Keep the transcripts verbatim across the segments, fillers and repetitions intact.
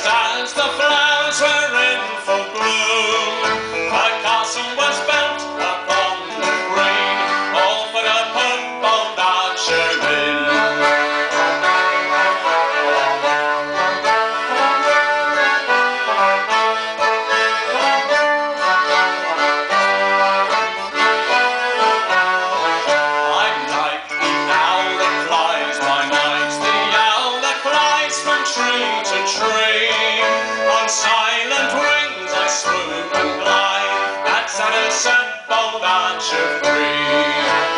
Just as the flowers were in full bloom, a castle was built upon the green, all for to put bold Archer in. I'm like the owl that flies by night, the owl that flies from tree to tree. On silent wings I swoop and glide, that's how to set bold Archer free.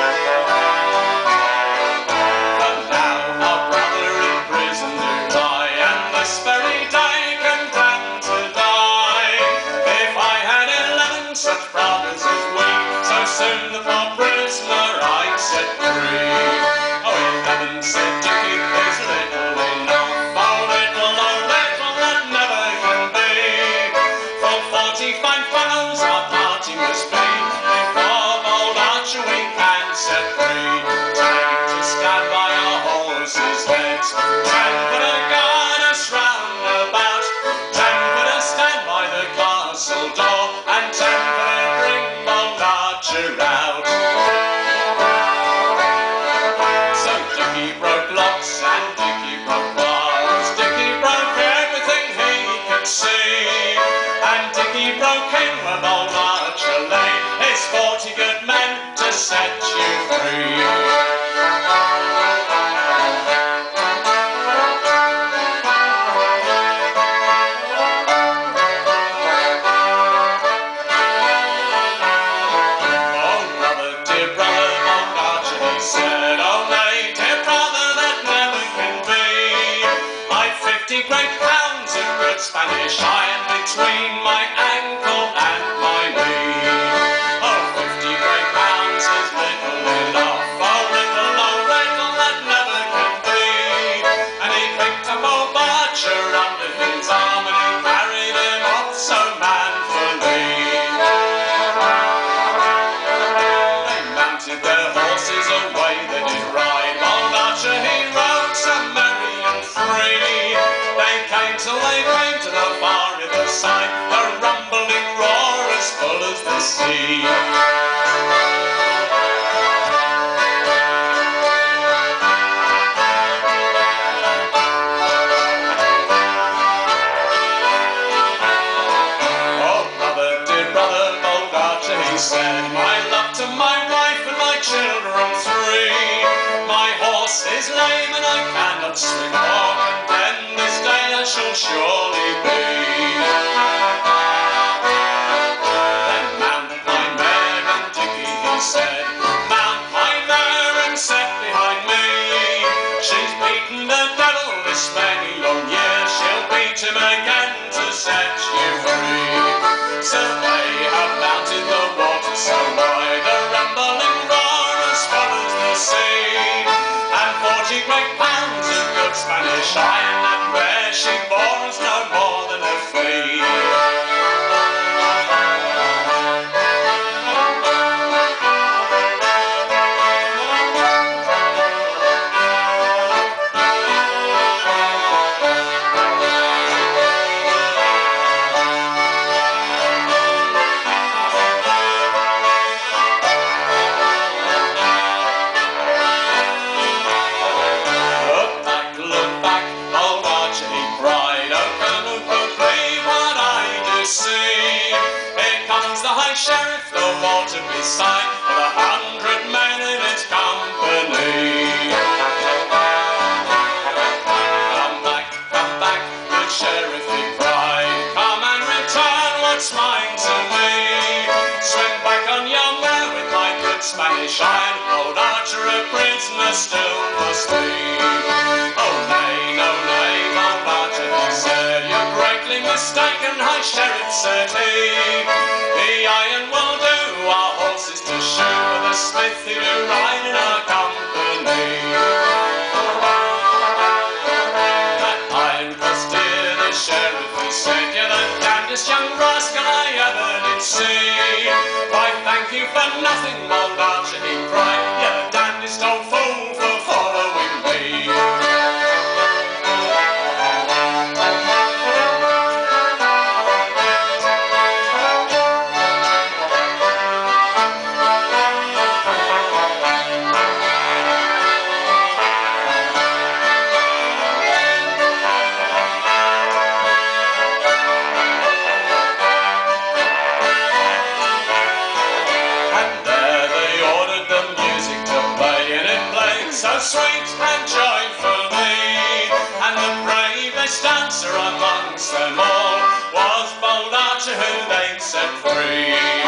But now our brother in prison do lie, and this very day condemned to die. If I had eleven such brothers as we, so soon the poor prisoner I'd set free. Oh, eleven, said Dickie, is little enough. Oh, little, oh, little, that never can be. For forty-five fellows our party must be, before bold Archer we can set free. Ten to stand by our horses' heads, ten for to guard us round about, ten for to stand by the castle door, and ten for to bring bold Archer out. So Dickie broke locks and Dickie broke bars, Dickie broke everything he could see, and Dickie broke in where bold Archer lay, his forty good men to set you free. Oh brother, dear brother, bold Archer he said, oh nay, dear brother, that never can be. I've fifty great pounds of good Spanish iron between my ankle and my knee. Oh, fifty great pounds is little enough. Oh, little, oh, little, that never can be. And he picked up old Archer under his arm, and he carried him off so manfully. They mounted their horses, away they did ride. Old Archer he rode so merry and free. They came till they came to the far river side, a rumbling roar as full as the sea. Oh brother, dear brother, bold Archer he said, my love to my wife and my children three. My horse is lame and I cannot swing or contend, this day I shall surely be. Then mount my mare and Dickie he said, mount my mare and set behind me. She's beaten the devil this many long years, she'll beat him again to set you free. So they have mounted the water so wide, a rumbling roar as full as the sea, and forty great pounds of good Spanish iron, and where she bore us no more than a flea. Look back, look back, bold Archer he cried, oh Colonel, could believe what I do see. Here comes the High Sheriff, the water beside, with a hundred men in his company. Come back, come back, good Sheriff he cried, come and return what's mine to me. Swing back on your mare with my good Spanish iron, old Archer a prisoner still must be. Oh nay, no nay, bold Archer he said, you're greatly mistaken, High Sheriff said he. The iron will do our horses to shoe, with a smithy to ride in our company. That iron cost dear, the Sheriff he said, you're the damnedest young rascal I ever did see. Why thank you for nothing, bold Archer he cried, you're the damnedest old fool for following me. amongst them all was bold Archer who they'd set free.